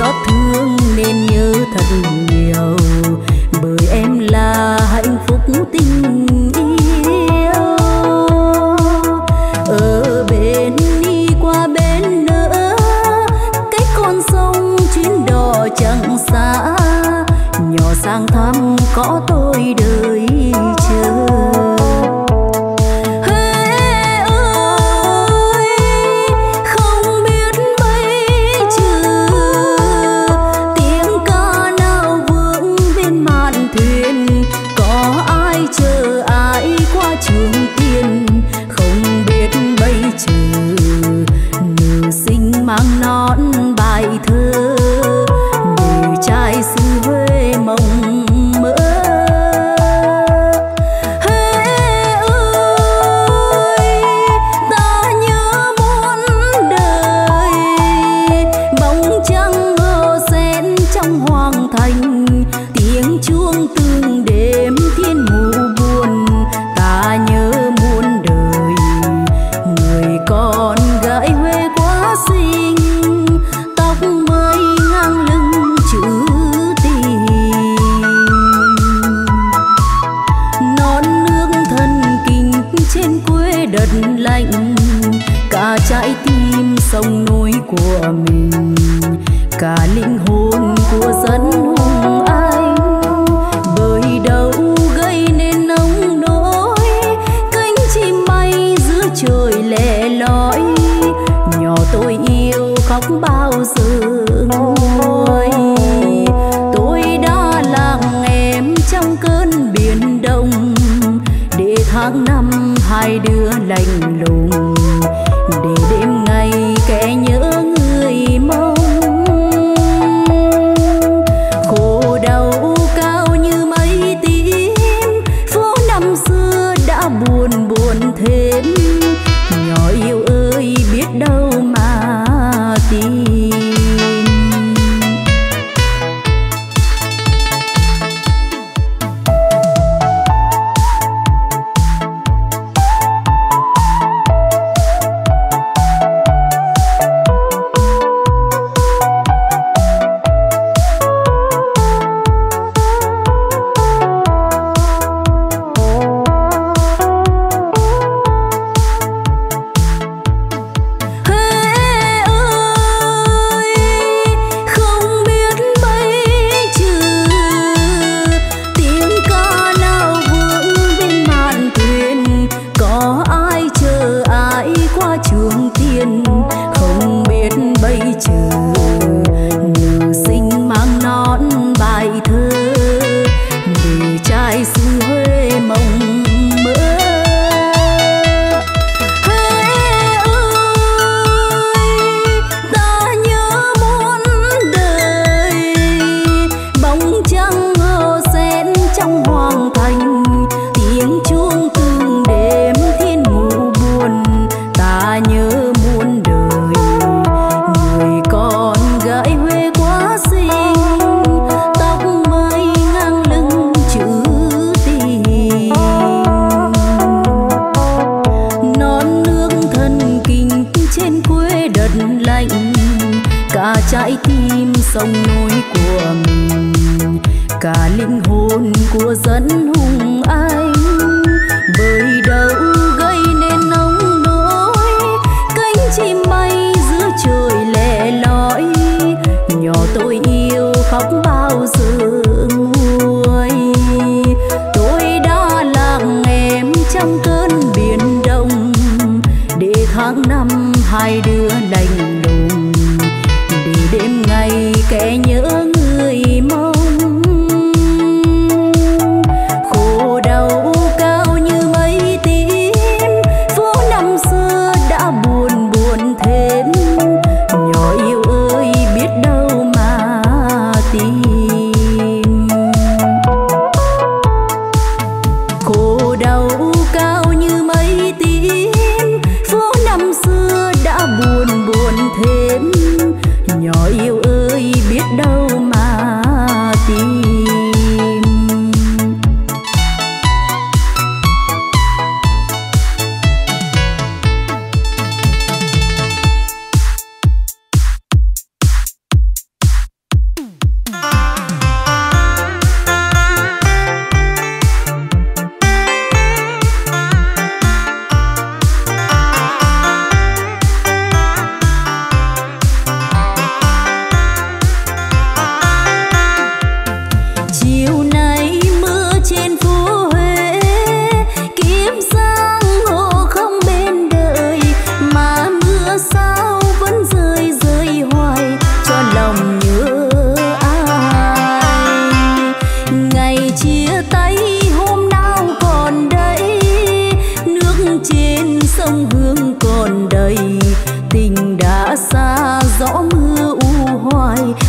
xót thương nên nhớ thật nhiều, bởi em là hạnh phúc tình yêu. Ở bên đi qua bên nữa, cách con sông chuyến đò chẳng xa, nhỏ sang thăm có tôi đợi chờ. Mang nón bài thơ để trai xứ Huế mộng mơ. Huế ơi, ta nhớ muôn đời, bóng trăng hờ sen trong hoàng thành, tiếng chuông từng đêm thiên mù buồn. Ta nhớ muôn đời, người con gái Huế quá xinh, tóc mới ngang lưng chữ tình. Non nước thân kinh trên quê đất lạnh, cả trái tim sông núi của mình, cả linh hồn của dân hùng anh. Bởi đâu gây nên nông nỗi, cánh chim bay giữa trời lẻ loi, nhỏ tôi yêu khóc bao giờ nguôi. Tôi đã lặng em trong cơn biển đông, để tháng năm hai đứa lạnh lùng, để đêm ngày kẻ nhớ người mong. Khổ đau cao như mây tím, phố năm xưa đã buồn buồn thêm. Nhỏ yêu ơi biết đâu mà tìm. Trái tim sông núi của mình, cả linh hồn của dân hùng anh. Bởi đâu gây nên nông nỗi, cánh chim bay giữa trời lẻ loi, nhỏ tôi yêu khóc bao giờ nguôi. Tôi đã lặng em trong cơn biển đông, để tháng năm hai đứa lạnh lùng, để đêm ngày kẻ nhớ người mong. Khổ đau cao như mây tím, phố năm xưa đã buồn buồn thêm. Nhỏ yêu ơi biết đâu mà tìm. Khổ đau cao như mây tím, phố năm xưa đã buồn buồn thêm. Nhỏ yêu ơi biết đâu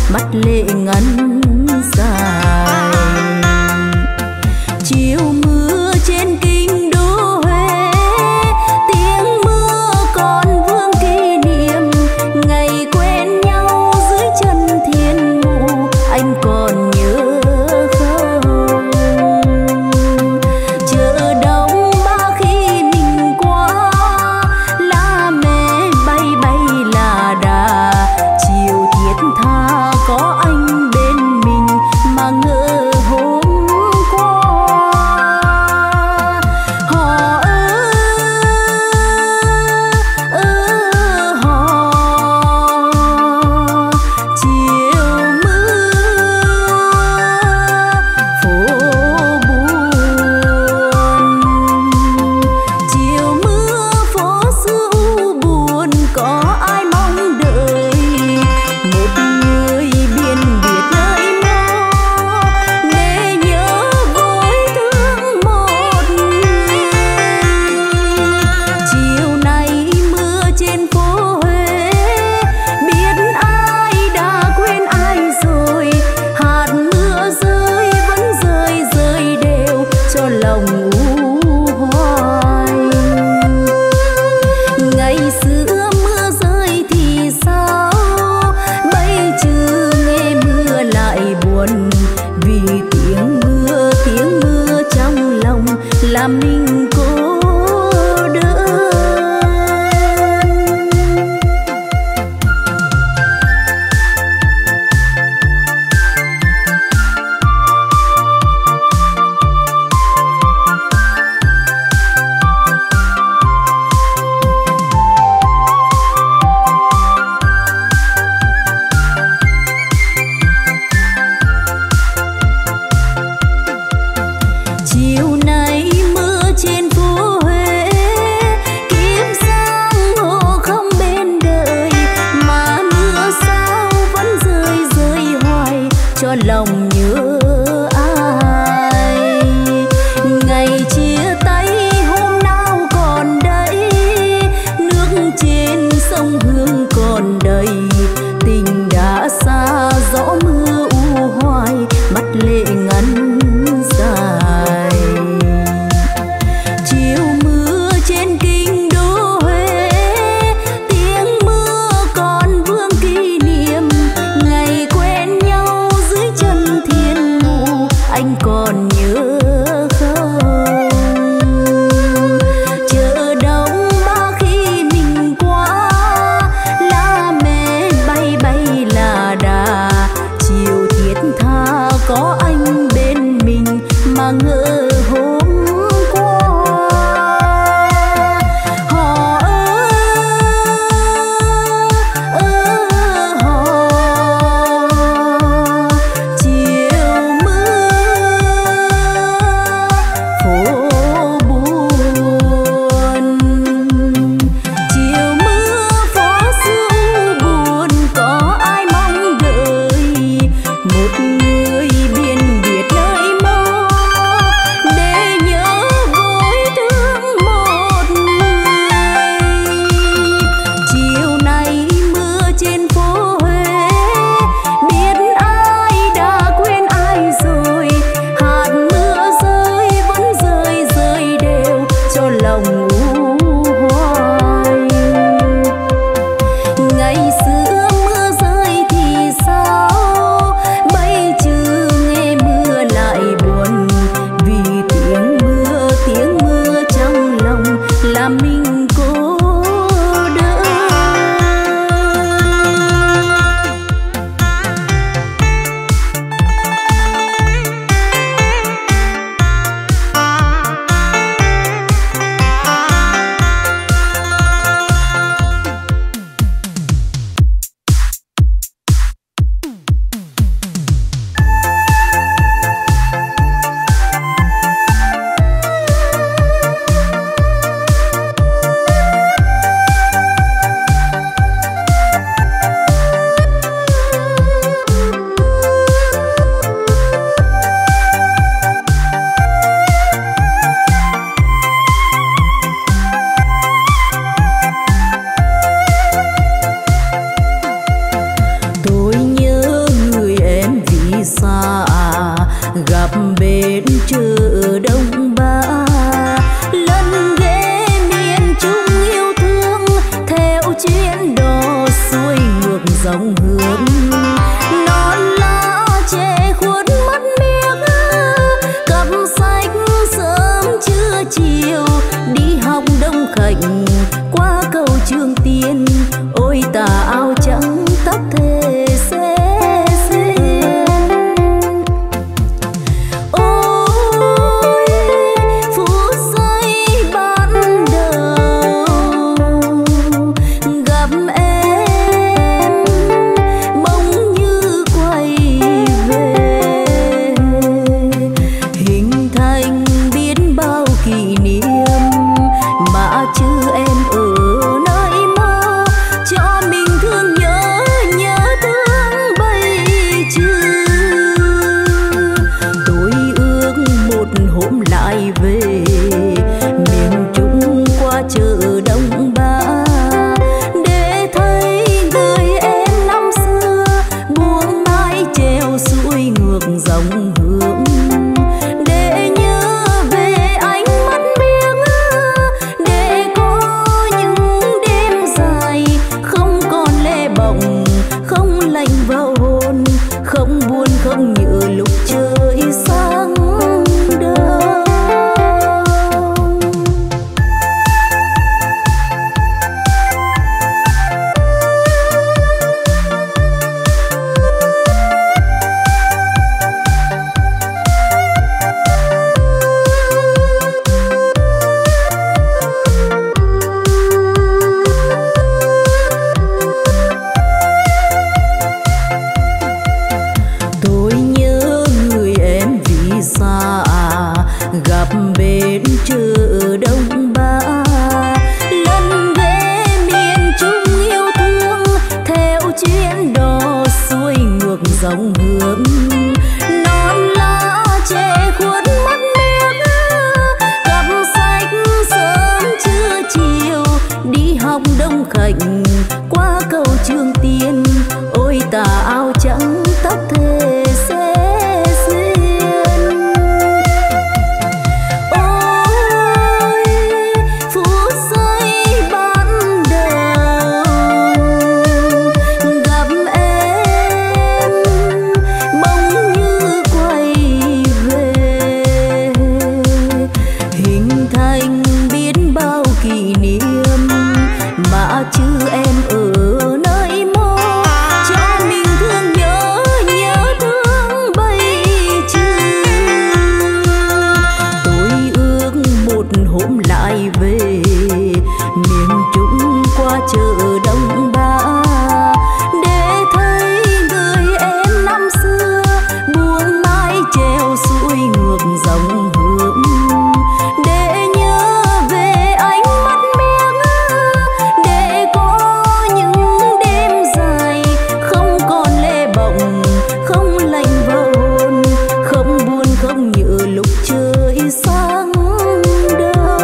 mắt lệ ngắn dài. Chiều mưa trên kinh đô Huế, tiếng mưa còn vương kỷ niệm ngày quen nhau dưới chân thiên mụ. Anh còn nhớ không? Chợ Đông Ba khi mình qua, lá mẹ bay bay là đà. Chiều thiết tha có anh bên mình mà ngỡ hôm qua. Họ họ chiều mưa phố buồn, chiều mưa phố xưa u buồn. Có ai mong đợi một người biên biệt nơi mơ để nhớ gối thương một người. Chiều nay mưa trên phố Huế, biết ai đã quên ai rồi. Hạt mưa rơi vẫn rơi rơi đều cho lòng u hoài. Ngày xưa mưa rơi thì sao, bây giờ nghe mưa lại buồn. Vì tiếng mưa trong lòng làm mình cô đơn. Chiều nay mưa trên phố Huế, kiếp giang hồ không bên đời. Mà mưa sao vẫn rơi rơi hoài cho lòng nhớ ai. Ngày chia tay hôm nào còn đây, nước trên sông Hương còn đầy. Tình đã xa gió mưa u hoài, mắt lệ ngắn dài. Chiều mưa trên kinh đô Huế, tiếng mưa còn vương kỷ niệm ngày quen nhau dưới chân mái treo xuôi ngược dòng hướng. Để nhớ về ánh mắt biếc, để có những đêm dài không còn lệ bồng, không lạnh vào hồn, không buồn không nhớ lúc trời sáng đông. Tôi nhớ người em vì xa, gặp bên chợ Đông Ba. Lần về miền Trung yêu thương, theo chuyến đò xuôi ngược dòng hướng. Non lá che khuất mắt biếc, cặp sách sớm trưa chiều, đi học Đông Khánh qua cầu Trường Tiên. Ôi tà áo trắng tóc thề xế xuyên. Ôi phút giây ban đầu gặp em, bỗng như quay về, hình thành biết bao kỷ niệm mà chứ em ở nơi mô, cho mình thương nhớ thương bay chứ. Tôi ước một hôm lại về miền Trung qua chợ Đông Ba, để thấy người em năm xưa buông mái treo xuôi ngược dòng hướng. Để nhớ về ánh mắt biếc, để có những đêm dài không còn lệ bồng, không lạnh vào hồn, không buồn không nhớ lúc trời sáng đông.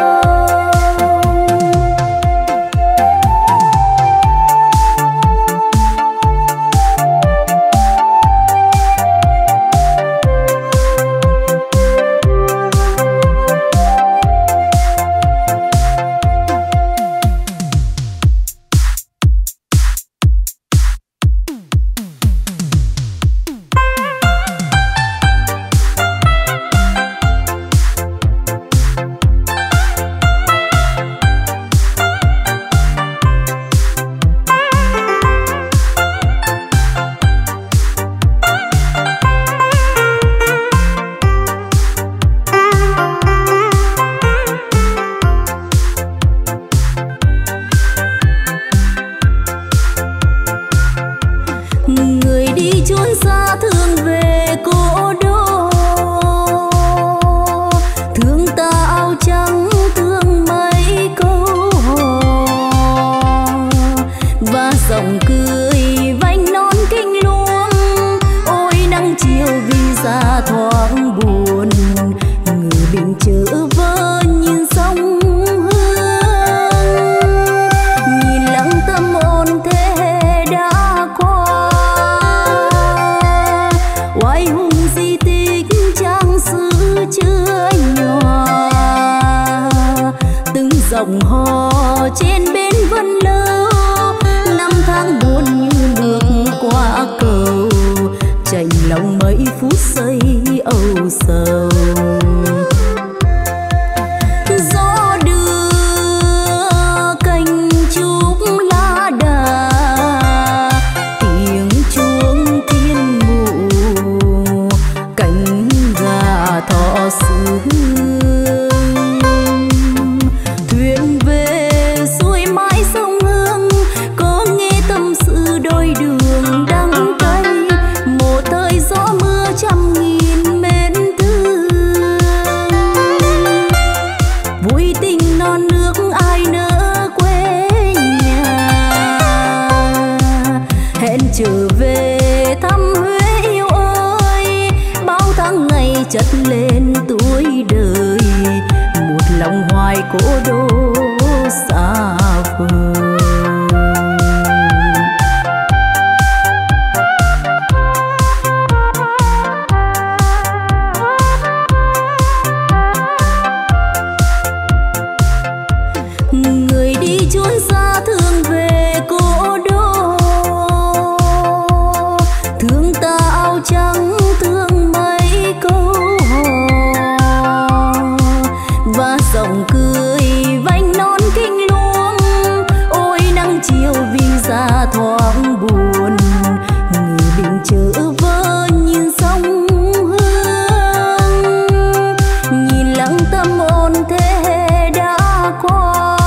Người đi chốn xa thương về cố đô, thương ta áo trắng thương mấy câu hò, và dòng cười vành non kinh luông. Ôi nắng chiều vì xa thoáng buồn, người bình chở vơ nhìn sông Hương, nhìn lắng tâm ôn thế hệ đã qua. Oai hùng di tích trang sử chưa nhòa, từng dòng hò trên bên Vân Lâu. Năm tháng buồn như ngược qua cầu, chạnh lòng mấy phút giây âu sầu. Gió đưa cành trúc lá đà, tiếng chuông thiên mụ, cánh gà thọ sương. Thuyền về xuôi mái sông Hương, có nghe tâm sự đôi đường đắng cay. Một thời gió mưa trăm nghìn mến thương, vui tình non nước ai nỡ quê nhà. Hẹn trở về thăm Huế yêu ơi, bao tháng ngày chất lên tuổi đời. Một lòng hoài cố đô xa vời. chữ vơ nhìn sông Hương, nhìn lặng tâm ôn thế hệ đã qua.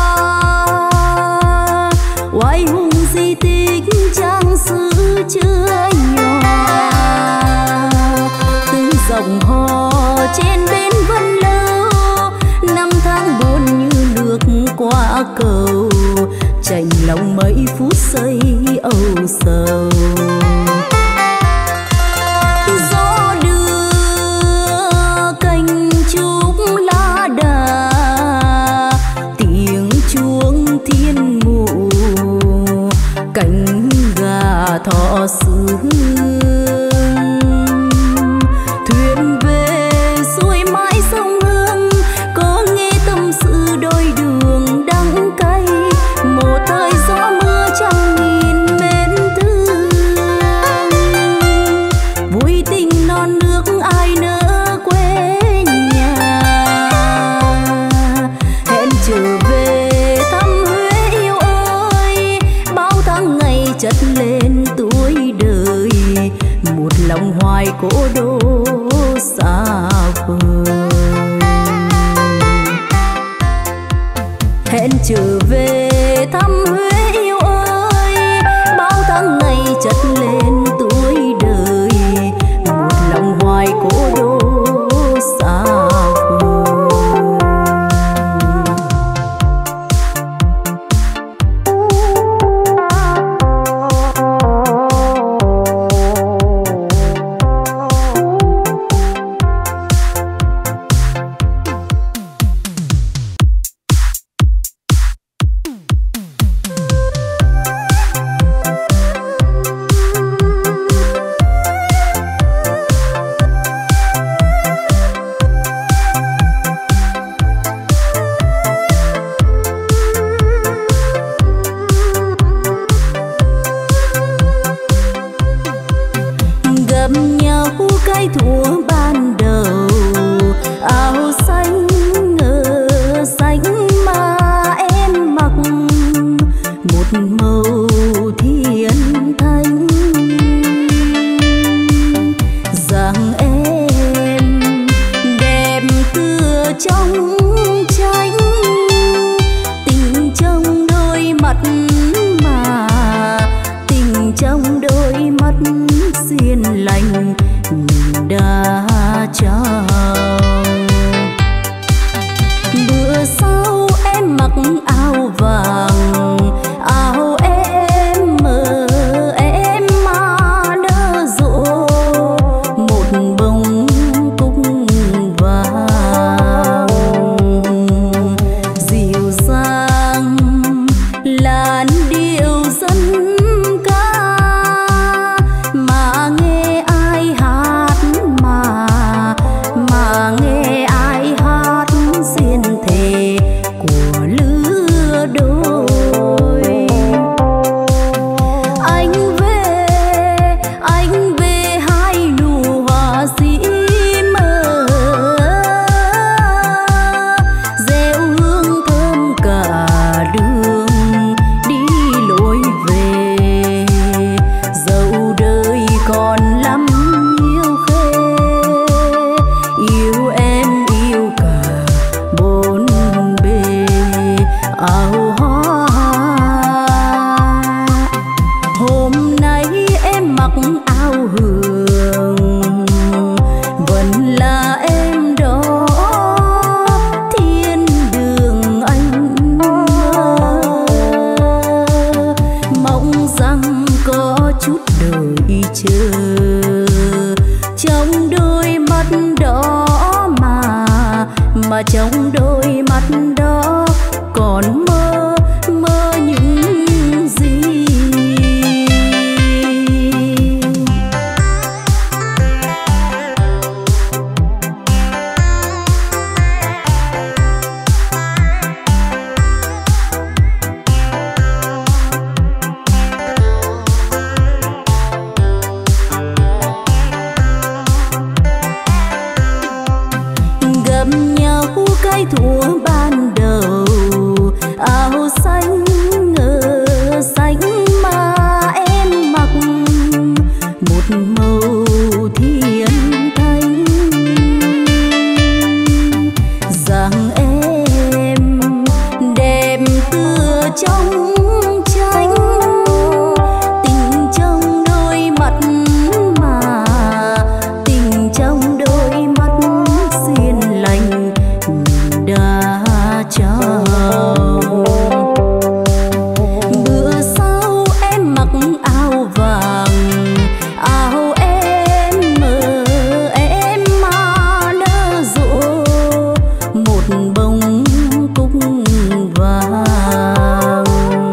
Oai hùng di tích trang sử chưa nhòa, từng dòng hò trên bên Vân Lâu, năm tháng buồn như nước qua cầu, chạnh lòng mấy phút giây âu sầu. Gió đưa cành trúc lá đà, tiếng chuông thiên mụ, cánh gà thọ sương. Thuyền về xuôi mãi sông Hương, có nghe tâm sự đôi đường đắng cay, một thời gió mưa trăm nghìn mến thương. Vui tình non nước ai nỡ quê nhà, hẹn trở về thăm Huế yêu ơi. Bao tháng ngày chất lên tuổi đời, một lòng hoài cố đô xa vời. Hẹn trở về thăm Huế yêu ơi, bao tháng ngày chất lên tuổi đời, một lòng hoài cố đô xa vời. Trong đôi mắt đó còn mơ mơ những gì. Gặp nhau cái thua màu thiên thanh. Dáng em đẹp tựa trong tranh, tình trong đôi mắt mà tình trong đôi mắt xiên lành đã trao. Bữa sau em mặc áo vàng, áo em mờ em mà nở rộ một bông cúc vàng.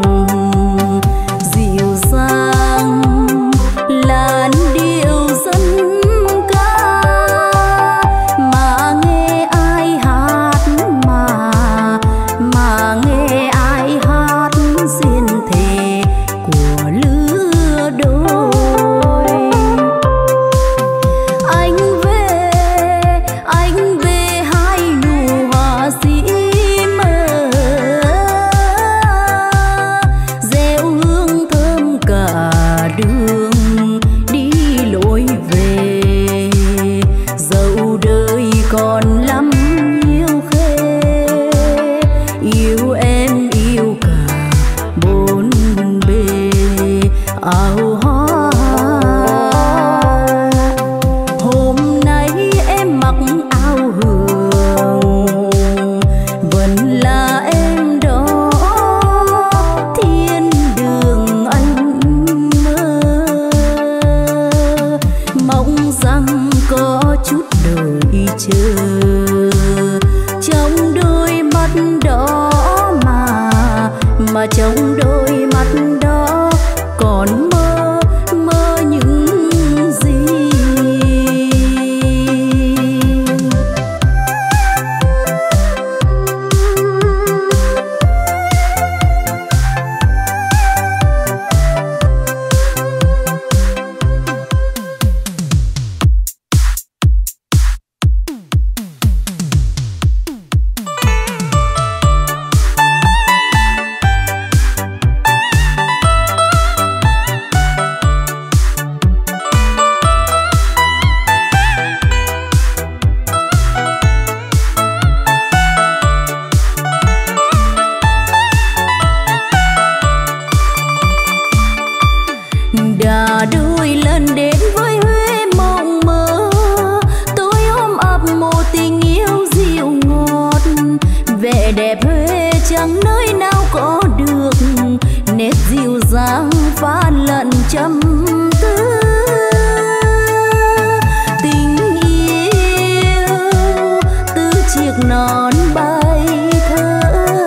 Dịu dàng làn điệu dân ca mà nghe ai hát, mà nghe ai hát duyên thề của lứa đôi. Anh về hai nụ hoa sĩ mơ, gieo hương thơm cả đường đi lối về. Dẫu đời còn lắm nhiều khê, yêu em yêu cả bốn bề áo hoa. Hôm nay em mặc áo hường, vẫn là em đó thiên đường anh mơ. Mong rằng có chút đời chờ trong đôi mắt đó mà trong đôi mắt đó còn mơ những gì. Đã đôi lần đến với Huế mộng mơ, tôi ôm ấp một tình yêu dịu ngọt. Vẻ đẹp Huế chẳng nơi nào có được, nét dịu dàng pha lẫn trầm tư. Tình yêu từ chiếc nón bay thơ,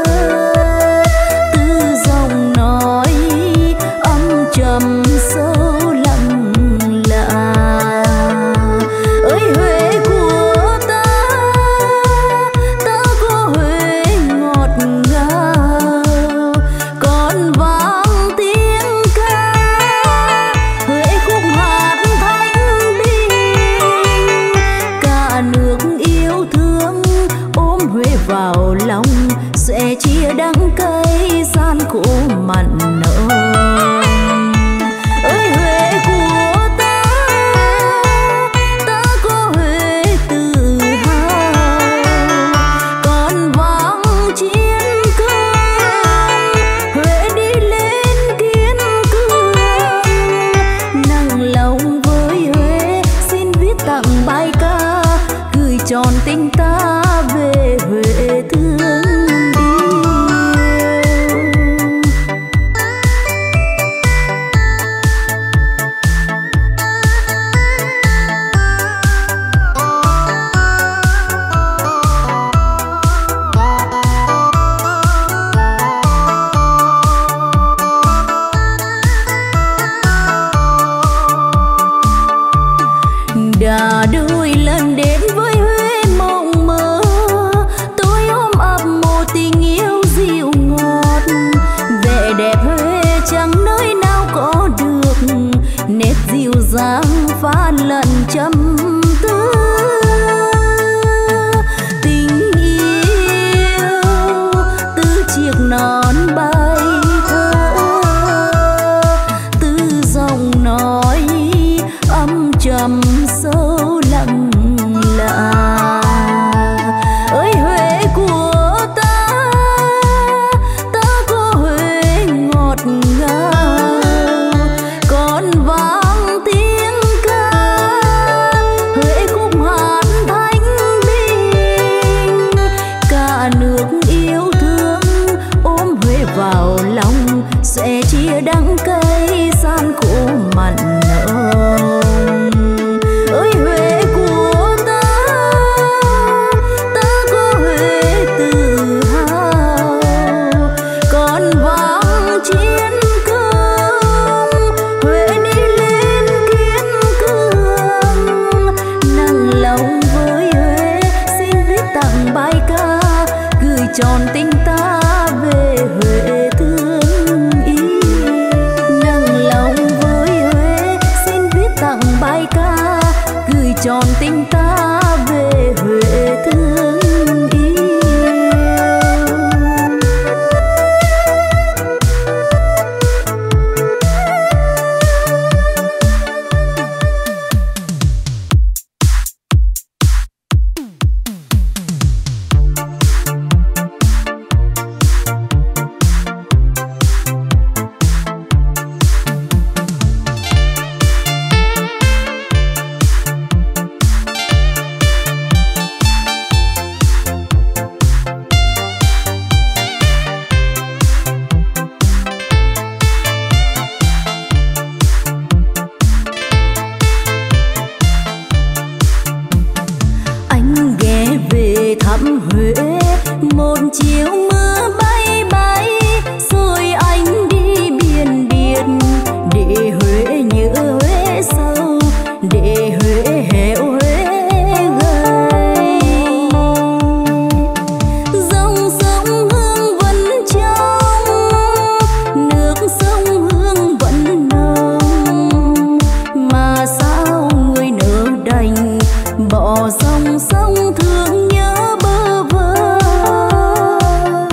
từ dòng nói âm trầm sâu lặng lạ. Ơi Huế của ta có Huế ngọt ngào, còn vang tiếng ca Huế khúc hát thanh bình. Cả nước yêu thương ôm Huế vào lòng, sẽ chia đắng cay gian khổ mặn nồng. Ơi Huế của ta có Huế tự hào, còn vang chiến công Huế đi lên kiên cường. Nặng lòng với Huế xin viết tặng bài ca, gửi tròn tình ta về Huế thương yêu. Đã đôi lần đến với Huế mộng mơ, tôi ôm ấp một tình yêu dịu ngọt. Vẻ đẹp Huế chẳng nơi nào có được, nét dịu dàng pha lẫn trầm tư. Tình yêu từ chiếc nón bay thơ, từ dòng nói âm tròn tình ta về Huế thương yêu. Thăm Huế một chiều mưa bay bay, rồi anh đi biển điện để Huế nhớ Huế sâu, để Huế héo Huế gầy. Dòng sông Hương vẫn trong, nước sông Hương vẫn nồng, mà sao người nỡ đành bỏ dòng sông thương nhớ bơ vơ.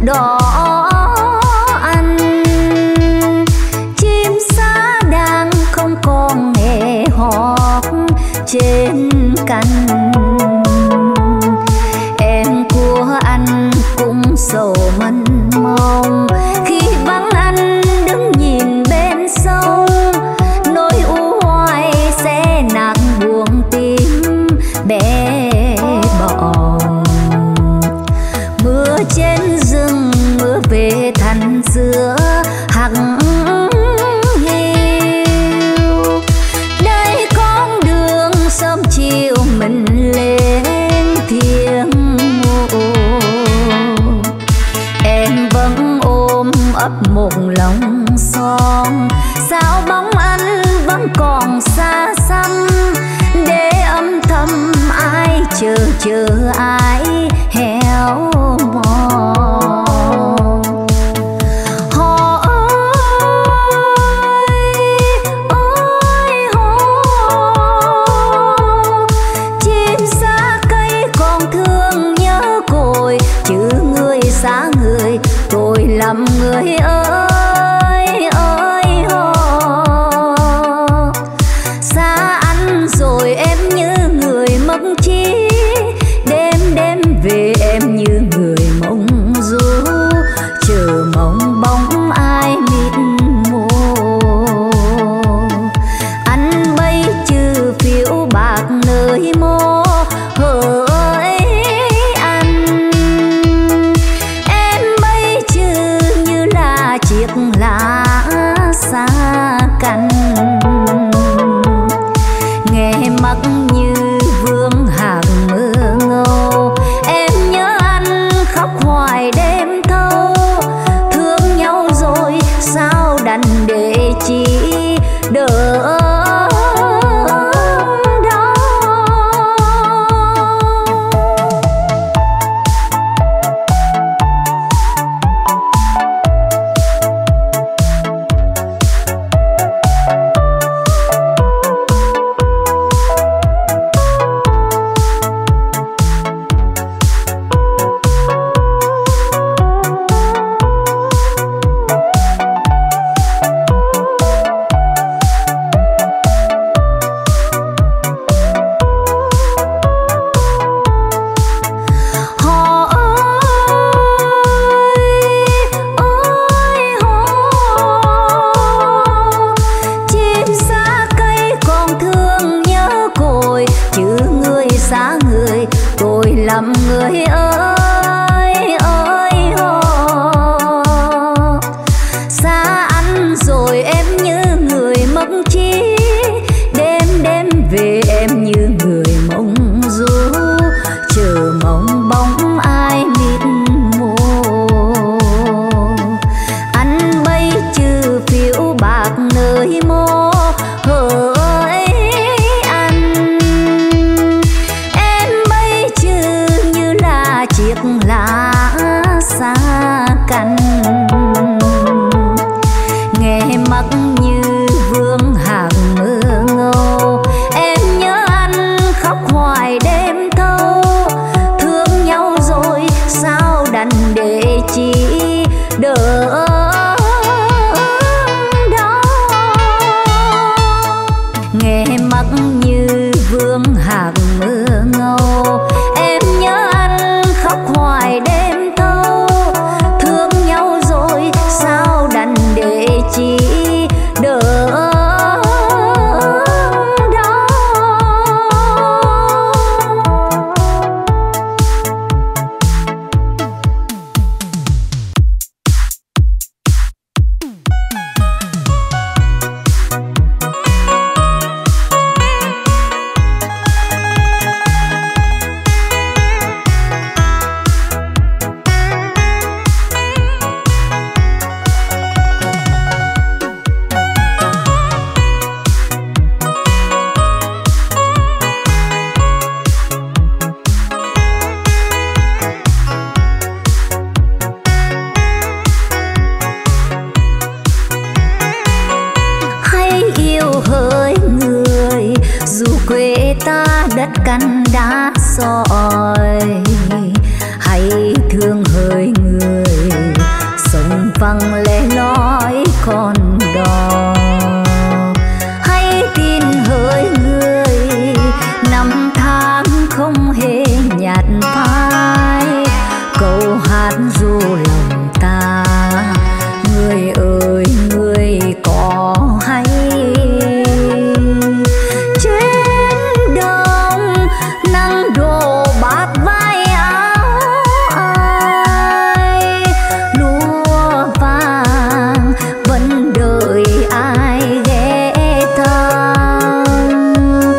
đỏ anh. Chim sa đang không còn nghe hót trên cành. Em của anh cũng sầu mênh mông khi vắng anh đứng nhìn bên sông. Nỗi u hoài sẽ nặng buồn tim bé bỏng. Mưa trên rừng mưa về thành xưa hằng hiu. Đây con đường sớm chiều mình lên thiên mộ. Em vẫn ôm ấp một lòng son. Sao bóng anh vẫn còn xa xăm, để âm thầm ai chờ ai héo mòn. Họ ơi họ, chim xa cây còn thương nhớ cội, chứ người xa người tôi làm người ơi ơi họ. Xa anh rồi em như người mất trí, đêm đêm về em như người mộng du, chờ mong bóng ai mịt mù. Anh bay trừ phiếu bạc nơi mô hỡi anh. Em bay trừ như là chiếc lá xa cành, nghe mắt như vương hạc mơ ngâu. Em nhớ anh khóc hoài đêm thâu, thương nhau rồi sao đành để chỉ đợi đó. Làm người ơi ơi họ. Xa anh rồi em như người mất trí, đêm đêm về em như người mộng du, chờ mong bóng ai mịt mù. Anh bay trừ phiếu bạc nơi mô hỡi anh. Em bay trừ như là chiếc lá xa cành, nghe mắt như vương hạc mơ ngâu. Em nhớ anh khóc hoài đêm thâu, thương nhau rồi sao đành để chỉ đợi đó. Nghe mắt như vương hạc mơ ngâu. Em nhớ anh khóc hoài đêm thâu, thương nhau rồi sao đành để chỉ đợi đó. quê ta đất cằn đá sỏi, hay thương hỡi người, sông vắng lẻ loi con đò. Hãy tin hỡi người, năm tháng không hề nhạt phai, câu hát ru lòng ta. Người ơi người có hay trên đồng nắng đổ bát vai áo ai, lúa vàng vẫn đợi ai ghé thăm.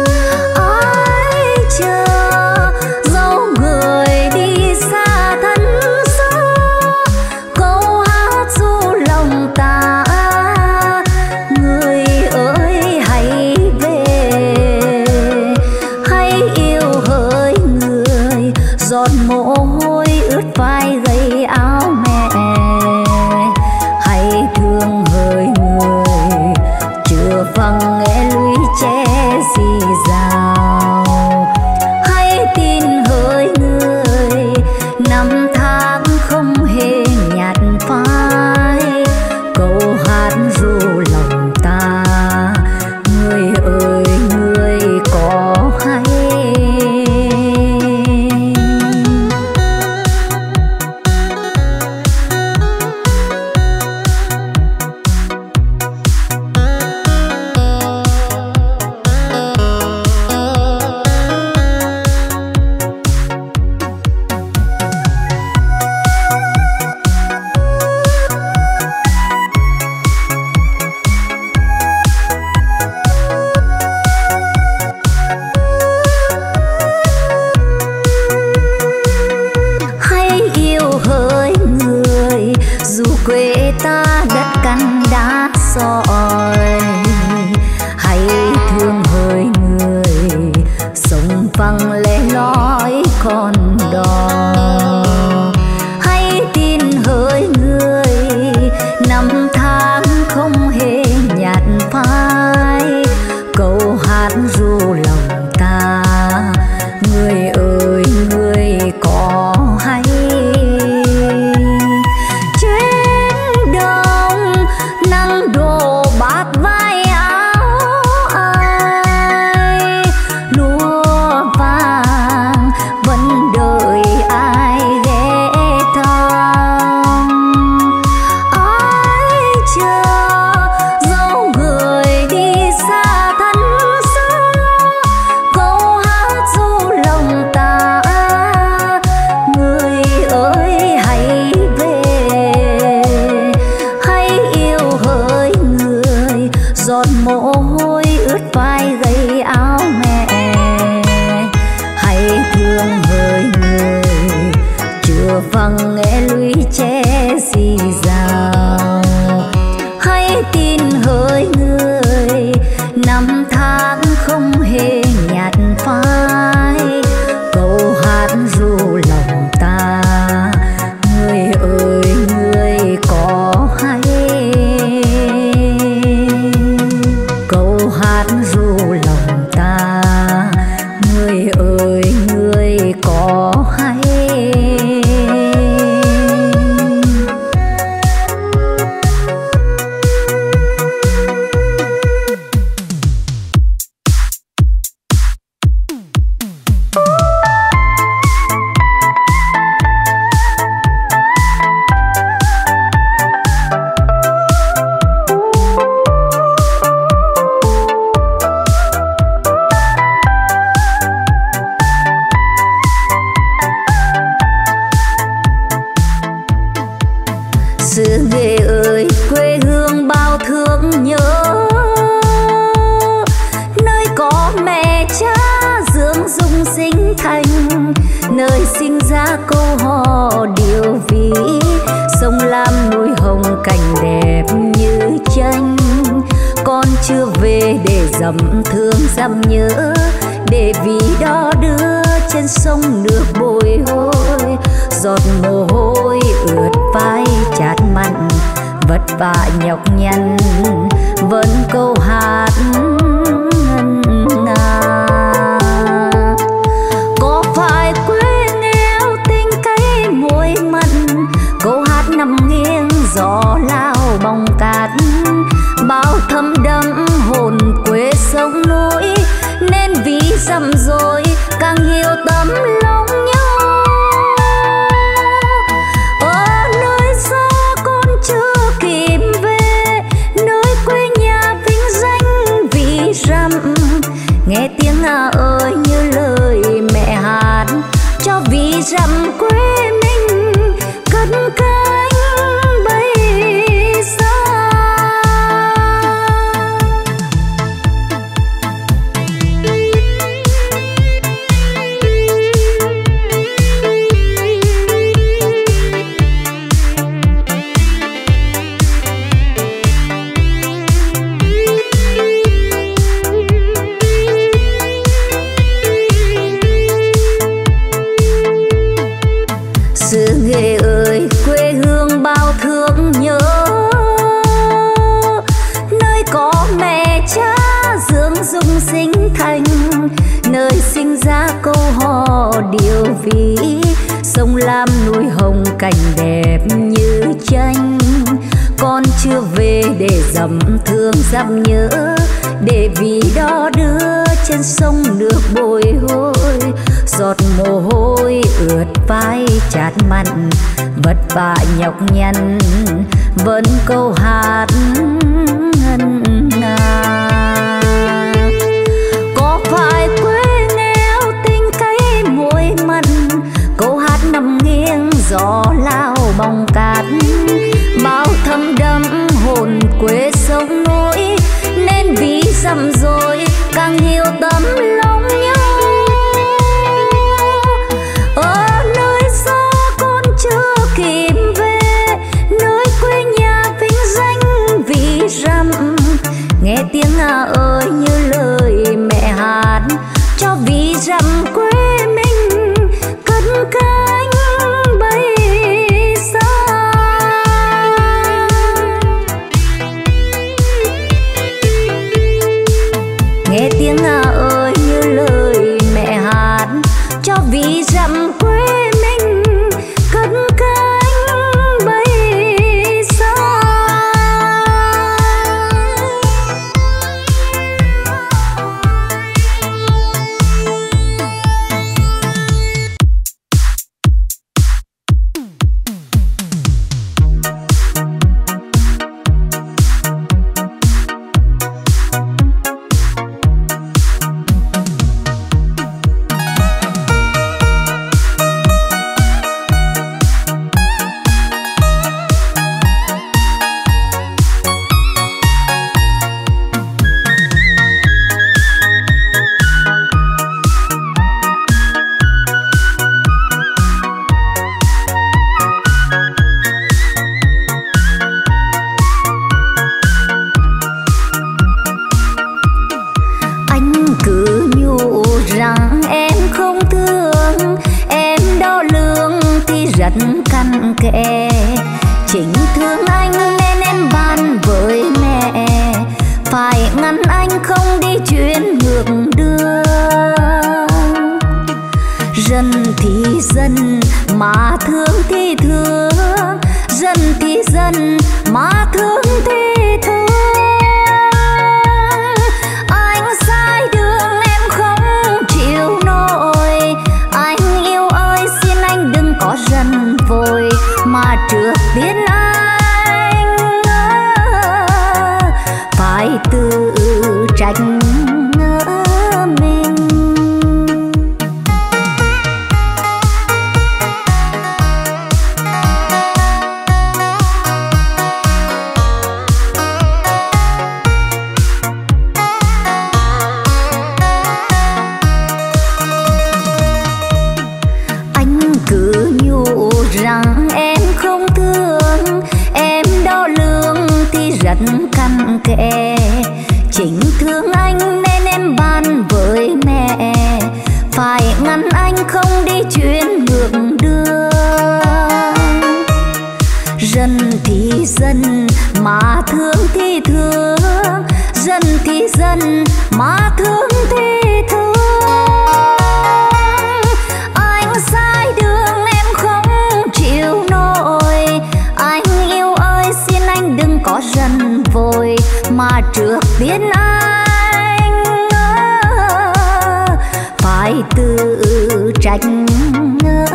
Ai chờ dấu người đi xa thân xưa, câu hát ru lòng ta. Người ơi hãy về, hãy yêu hỡi người, giọt mồ hôi ướt vai gầy áo mẹ. Hãy thương hỡi người, chưa vắng nghe lũy tre rì rào. Hãy tin hỡi người, năm tháng không hề nhạt phai, câu hát ru lòng ta. Người ơi người có hay quê ta đất cằn đá sỏi. Hãy thương hỡi người, sông vắng lẻ loi con đò. Hãy tin hỡi người, năm tháng không hề nhạt phai, câu hát ru lòng ta. Người ơi người có hay nắng đổ bát vai áo ai, lúa vàng vẫn đợi ai ghé thăm. Ai chờ dấu người đi xa thân xưa, câu hát ru lòng ta. Người ơi hãy về, hãy yêu hỡi người, giọt mồ hôi ướt vai gầy áo mẹ. Hãy thương hỡi người, chưa vắng nghe lũy tre rì rào. Hãy tin hỡi người, năm tháng không hề nhạt phai, câu hát ru lòng ta. Người ơi người có hay câu hát ru lòng ta. Người ơi người có hay xứ Nghệ ơi quê hương bao thương nhớ, nơi có mẹ cha dưỡng dung sinh thành, nơi sinh ra câu hò điệu ví, sông Lam núi hồng cảnh đẹp như tranh. Con chưa về để dầm thương dầm nhớ, để vì đó đưa trên sông nước bồi hồi, giọt mồ hôi ướt vai chát mặn, vất vả nhọc nhằn vẫn câu hát ngân nga. Có phải quê nghèo tình cây muối nằm nghiêng gió lao bồng cát, bao thâm đẫm hồn quê sông núi, nên vì dầm rồi càng hiểu tấm lòng nhau. Ở nơi xa con chưa kịp về, nơi quê nhà vinh danh vì rằm, nghe tiếng ơi như lời mẹ hát cho vì rằm quê mình cất cánh bay xa. Xứ Nghệ ơi quê hương bao thương nhớ, nơi có mẹ cha dưỡng dung sinh thành, nơi sinh ra câu hò điệu ví, sông Lam núi hồng cảnh đẹp như tranh. Con chưa về để dầm thương dặm nhớ, để vì đó đưa trên sông nước bồi hồi, giọt mồ hôi ướt vai chát mặn, vất vả nhọc nhằn vẫn câu hát ngân nga. Có phải quê nghèo tình cay muối mặn, câu hát nằm nghiêng gió lao bồng cát, bao thâm đẫm hồn quê sông núi, nên vì dầm rồi càng hiểu tấm lòng nhau. Ở nơi xa con chưa kịp về, nơi quê nhà vinh danh vì rằm, nghe tiếng ơi như lời mẹ hát cho vì rằm quê mình cất cánh bay xa. Nghe tiếng ơi như lời mẹ hát cho vì dặm quê mình cất cánh bay xa. Cặn kẽ chính thương anh nên em ban với mẹ, phải ngăn anh không đi chuyến ngược đường. Dân thì dân mà thương thì thương, dân thì dân mà thương thì thương. Anh sai đường em không chịu nổi, anh yêu ơi xin anh đừng có giận vội, mà trước tiên anh phải tự trách mình. Anh cứ nhủ rằng em không thương, em đo lường thì rất cặn kẽ. Chính thương anh nên em ban với mẹ, phải ngăn anh không đi chuyến ngược đường. Dân thì dân mà thương thì thương, dân thì dân mà thương thì thương. Anh sai đường em không chịu nổi, anh trước tiên anh phải tự trách mình.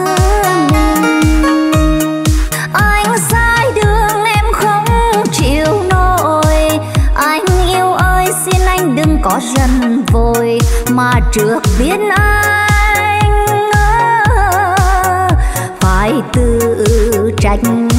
Anh sai đường em không chịu nổi, anh yêu ơi xin anh đừng có giận vội, mà trước tiên anh phải tự trách mình.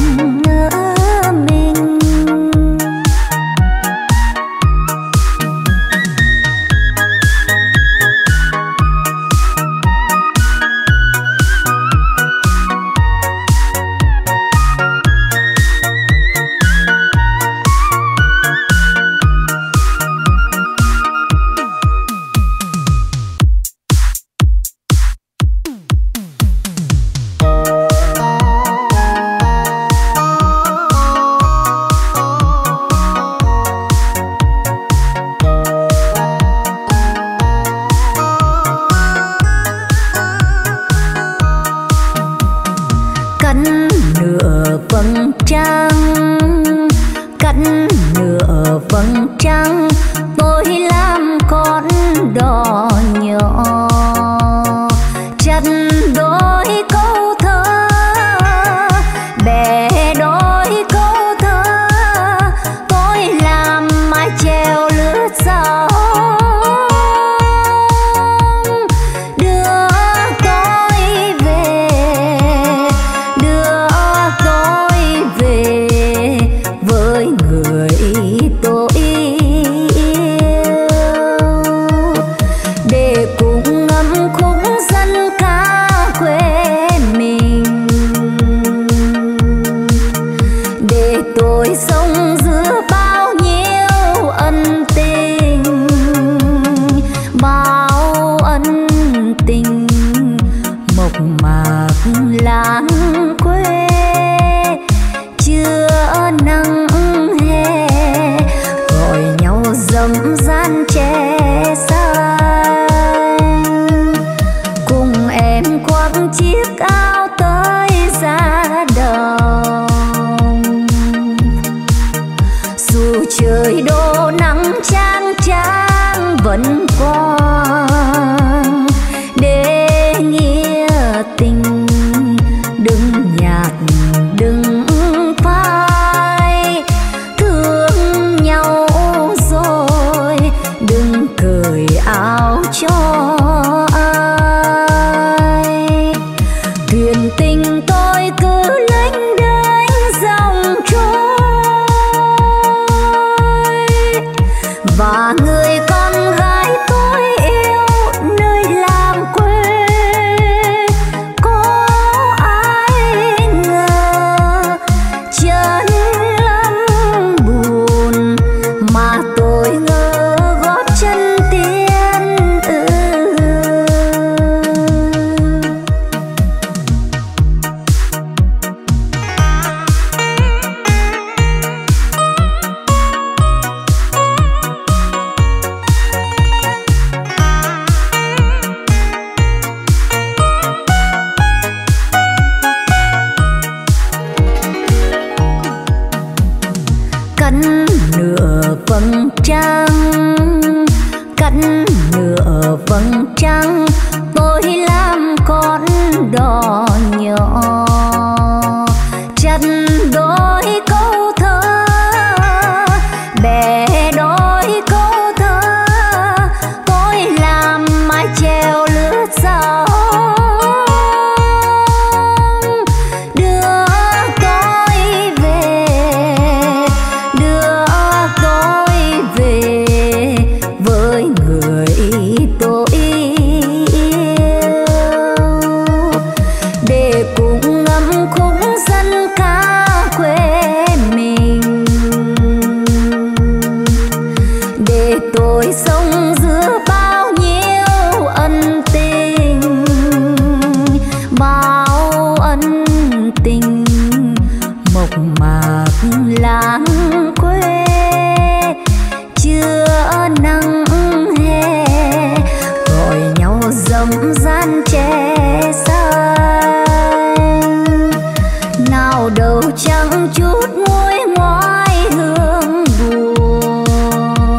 chẳng chút nguôi ngoai hương buồn.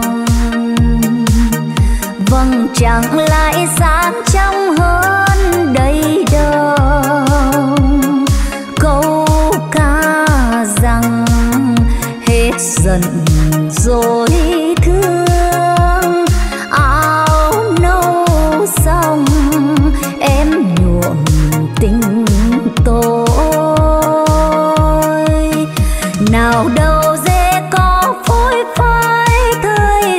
chẳng lại sáng trong hơn đây đâu. Câu ca rằng hết giận rồi thương, áo nâu xong em nhuộm tình tôi. Nào đâu dễ có phôi phai thời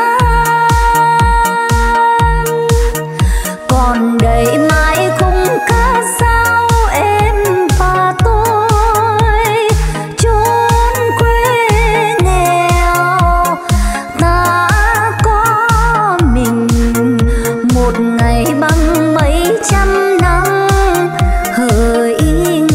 gian, còn đây mãi khung ca sao em và tôi. Chốn quê nghèo ta có mình, một ngày bằng mấy trăm năm hỡi người.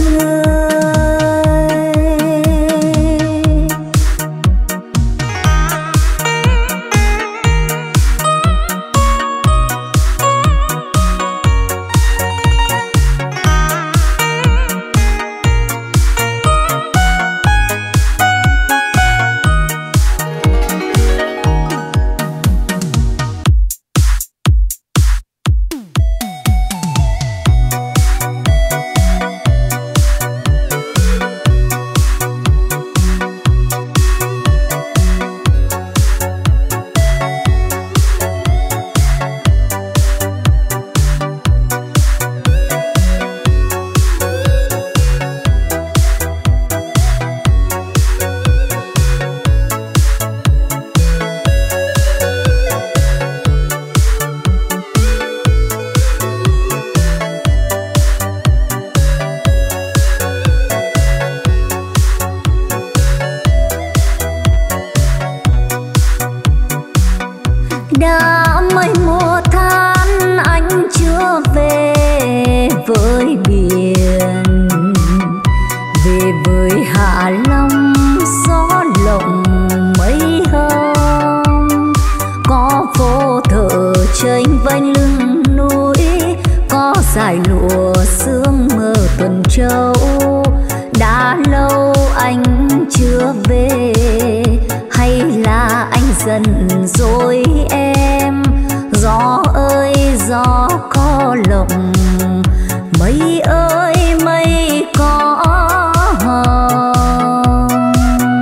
Đã mấy mùa than anh chưa về với biển, về với Hạ Long gió lộng mây hồng. Có phố thợ chênh vênh lưng núi, có dải lụa sương mơ Tuần Châu. Đã lâu anh chưa về, hay là anh dần rồi em? Gió ơi gió có lộng, mây ơi mây có hồng.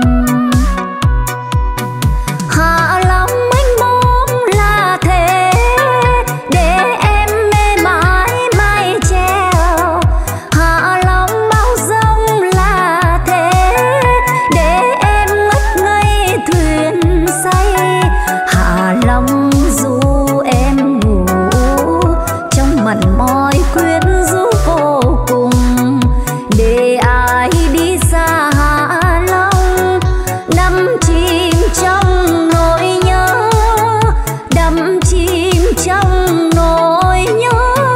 Hạ Long mênh mông là thế, để em mê mãi mái treo. Hạ Long bao rông là thế, để em ngất ngây thuyền say. Hạ Long du em ngủ trong mặn mỏi quyến rũ vô cùng, để ai đi xa Hạ Long đắm chìm trong nỗi nhớ, đắm chìm trong nỗi nhớ.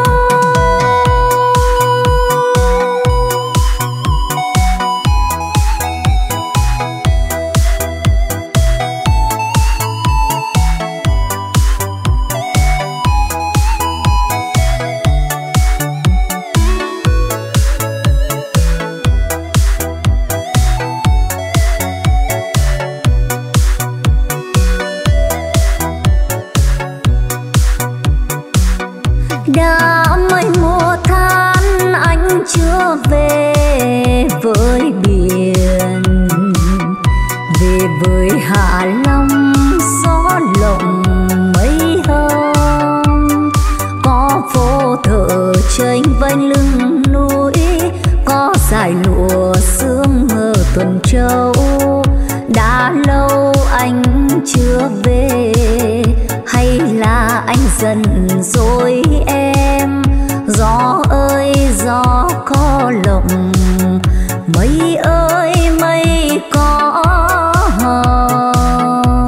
Đã mấy mùa than anh chưa về với biển, về với Hạ Long gió lộng mây hồng. Có phố thợ chênh vênh lưng núi, có dải lụa sương mơ Tuần Châu. Đã lâu anh chưa về, hay là anh dần rồi em? Gió ơi gió có lộng, mây ơi mây có hồng.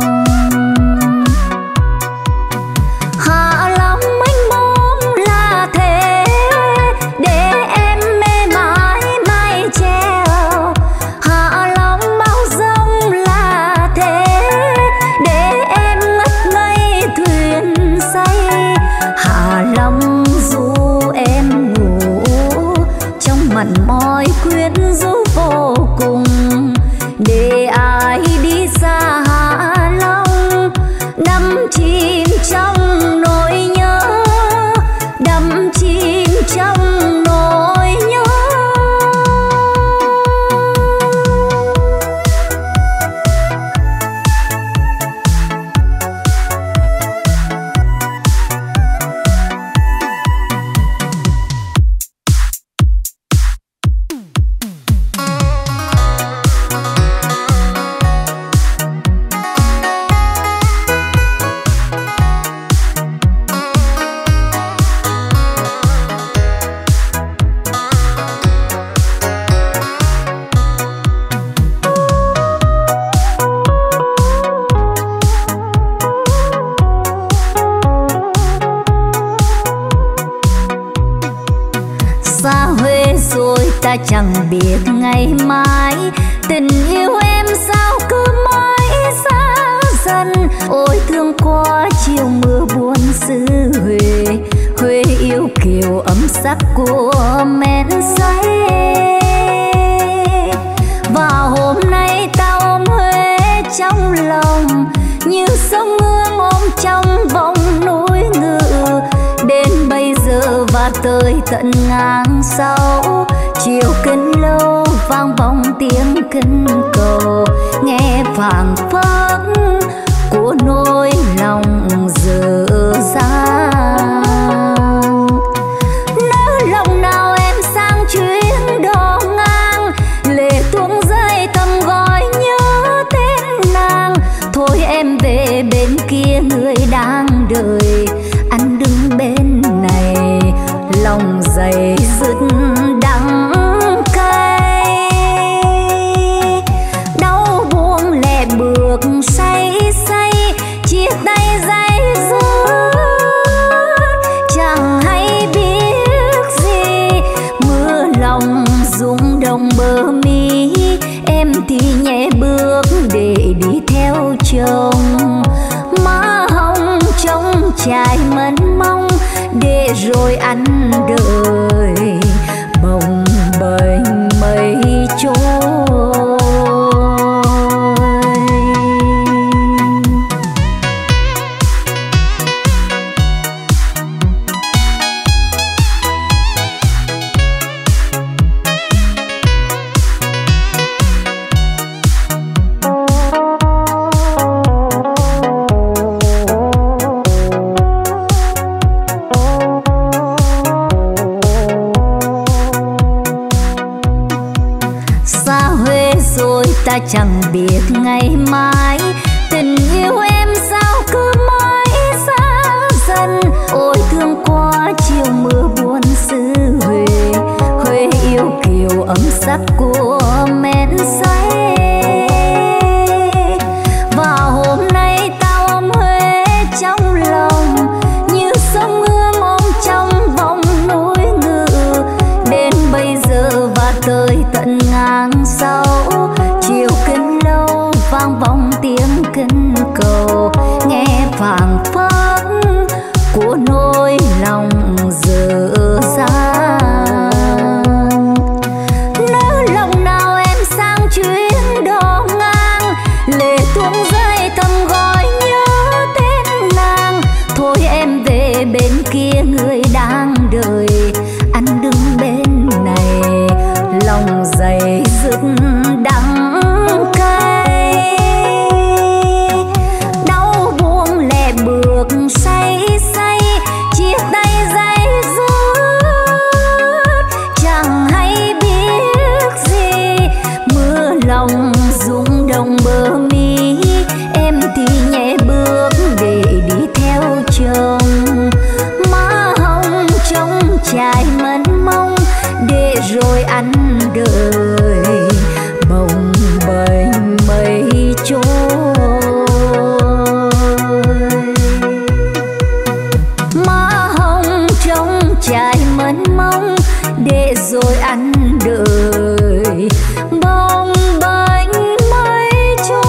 Hạ Long mênh mông là thế, để em mê mãi mái treo. Hạ Long bao rông là thế, để em ngất ngây thuyền say. Hạ Long du em ngủ trong mặn mỏi quyến rũ vô cùng, để ta chẳng biết ngày mai. Tình yêu em sao cứ mãi xa dần. Ôi thương qua chiều mưa buồn xứ Huế. Huế yêu kiều ấm sắc của men say. Và hôm nay ta ôm Huế trong lòng, như sông Hương ôm trong vòng núi ngự. Đến bây giờ và tới tận ngang sau, chiều kinh lâu vang vọng tiếng kinh cầu. Nghe phảng phất của nỗi lòng dở dang. Nỡ lòng nào em sang chuyến đò ngang, lệ tuôn rơi thầm gọi nhớ tên nàng. Thôi em về bên kia người đang đợi, anh đứng bên này lòng dày dứt đắng cay. Đau buông lẻ bước say say, chia tay dây dứt chẳng hay biết gì. Mưa lòng rung động bờ mi, em thì nhẹ bước để đi theo chồng. Má hồng trong trải mẫn mong, để rồi anh đợi bồng bềnh mây trôi. Ta chẳng biết ngày mai, tình yêu em sao cứ mãi xa dần. Ôi thương qua chiều mưa buồn xứ Huế. Huế yêu kiều ấm sắc của men say. Và hôm nay ta ôm Huế trong lòng, như sông Hương ôm trong vòng núi ngự. Đến bây giờ và tới tận ngang sau, chiều kinh lâu vang vọng tiếng kinh cầu. Nghe phảng phất của nỗi lòng dở dang. Nỡ lòng nào em sang chuyến đò ngang, lệ tuôn rơi thầm gọi nhớ tên nàng. Thôi em về bên kia người đang đợi, anh đứng bên này lòng dày dứt đắng cay. Đau buông lẻ bước say say, chia tay dây dứt chẳng hay biết gì. Mưa lòng rung động bờ mi, em thì nhẹ bước để đi theo chồng. Má hồng trong trải mẫn mong, để rồi anh đợi bồng bềnh mây trôi. Má hồng trong trải mẫn mong, để rồi anh đợi bồng bềnh mây trôi.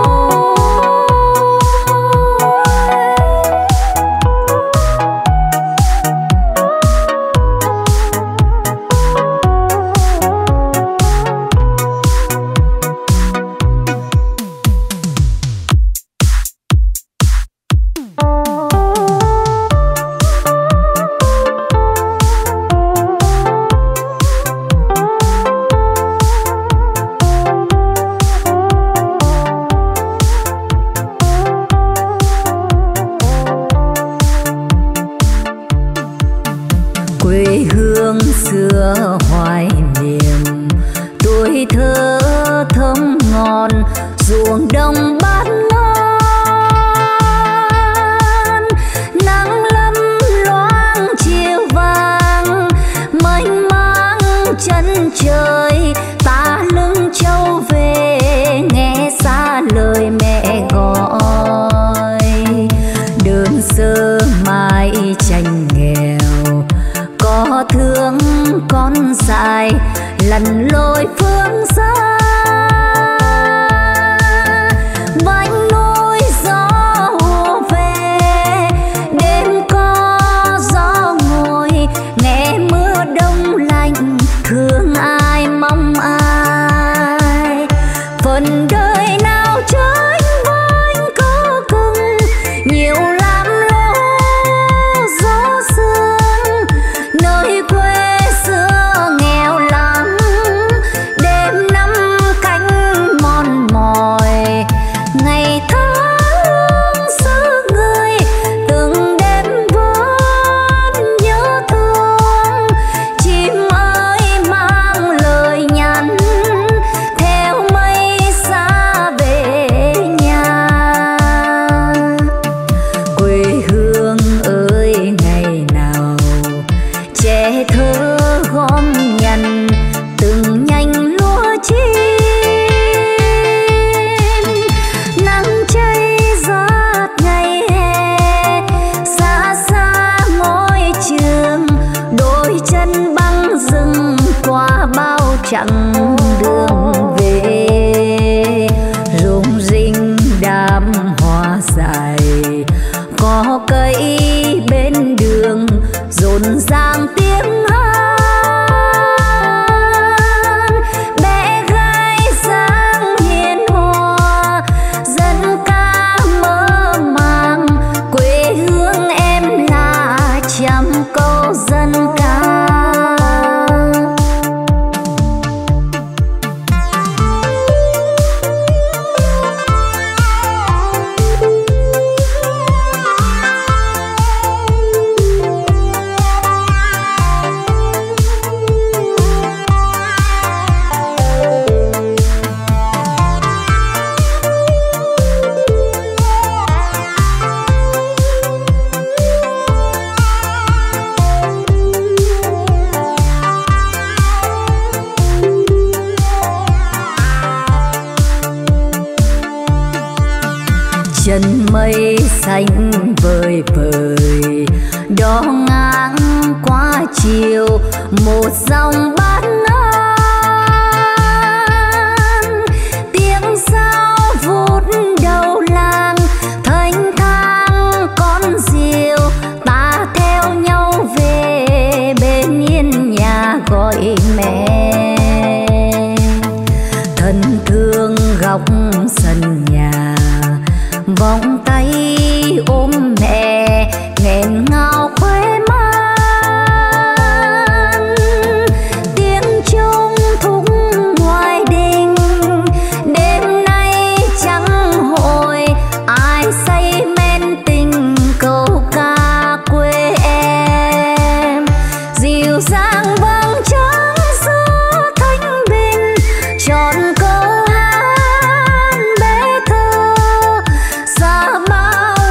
Quê hương xưa hoài niệm, tuổi thơ thơm ngon, ruộng đồng bát non. Nắng lâm loáng chiều vàng, mênh mang chân trời. Ta lưng trâu về nghe xa lời mẹ gọi. Đơn sơ mai tranh nghèo, có thương con dài lăn phần đời nào trái vanh có cưng nhiều lắm lố gió sương nơi quê xưa nghèo lắm đêm năm cánh mòn mỏi ngày tháng xứ người từng đêm vẫn nhớ thương chim ơi mang lời nhắn theo mây xa về nhà quê hương ơi ngày nào trẻ thơ gom nhằn từng nhành lúa chín nắng cháy rát ngày hè xa xa ngôi trường đôi chân băng rừng qua bao chặng đường về rung rinh đám hoa dài có cây bên đường rộn ràng tiếng hát bé gái dáng hiền hòa dân ca mơ màng quê hương em là trăm câu dân ca. Chân mây xanh vời vời đo ngang qua chiều một dòng bát ngát tiếng sao vút đầu làng thênh thang con diều ta theo nhau về bên yên nhà gọi mẹ thân thương góc sân nhà vòng tay ôm mẹ nghẹn ngào khoe man tiếng chuông thúc ngoài đình đêm nay chẳng hồi ai say men tình câu ca quê em dịu dàng vang trắng giữa thanh bình trọn câu hát bé thơ xa bao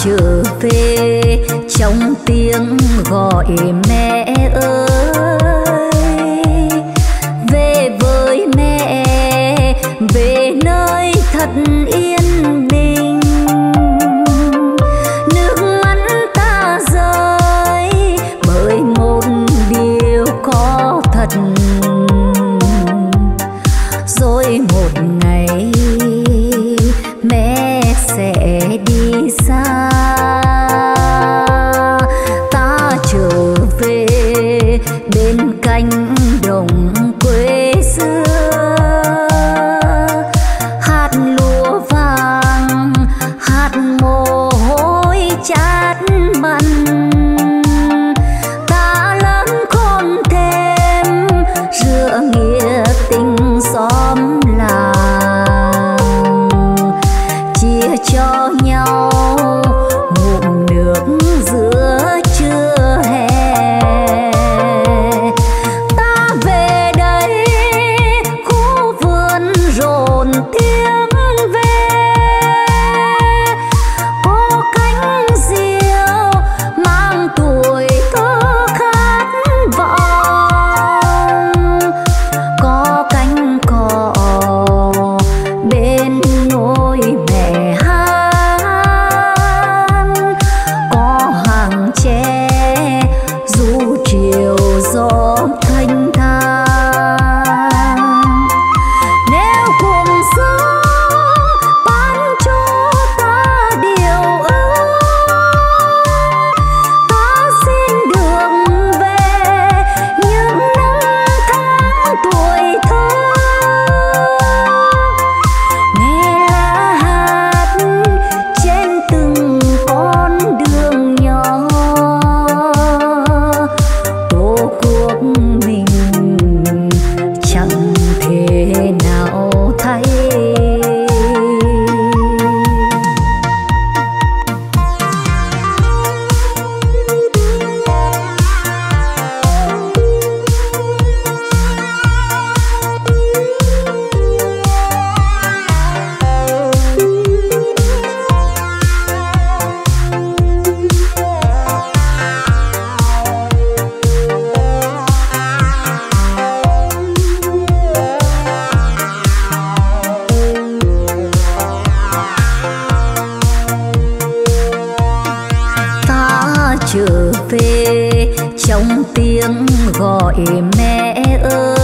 trở về trong tiếng gọi mẹ ơi, về với mẹ, về nơi thật yên bình. Nước mắt ta rơi bởi một điều có thật, rồi một ngày mẹ sẽ đi xa. Ta trở về bên cánh đồng quê xưa, hạt lúa vàng, hạt mồ hôi chát mặn. Ta lớn khôn thêm rửa nghĩa tình xóm làng, chia cho nhau ngụm nước giữa trưa hè. Ta về đây khu vườn rộn tiếng ve, có cánh diều mang tuổi thơ khát vọng, có cánh cò bên ngôi mẹ hát, có hàng tre du chiều gió thanh thang. Nếu cuộc sống ban cho ta điều ước, ta xin được về những năm tháng tuổi thơ. Nghe lá hát trên từng con đường nhỏ, tổ quốc mình chẳng thể nào thay. Ta trở về trong tiếng gọi mẹ ơi,